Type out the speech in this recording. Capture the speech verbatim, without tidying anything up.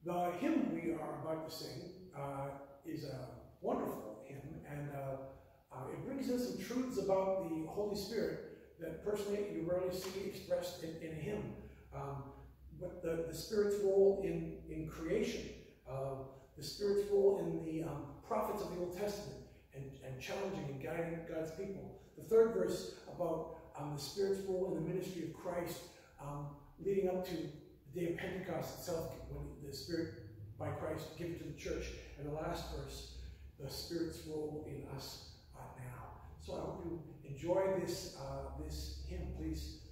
The hymn we are about to sing uh, is a wonderful hymn, and uh, uh, it brings in some truths about the Holy Spirit that personally you rarely see expressed in, in a hymn. Um, but the, the Spirit's role in, in creation, uh, the Spirit's role in the um, prophets of the Old Testament, and, and challenging and guiding God's people. The third verse about um, the Spirit's role in the ministry of Christ, um, leading up to the day of Pentecost itself, when the Spirit by Christ given to the church. And the last verse, the Spirit's role in us uh, now. So I hope you enjoy this, uh, this hymn. Please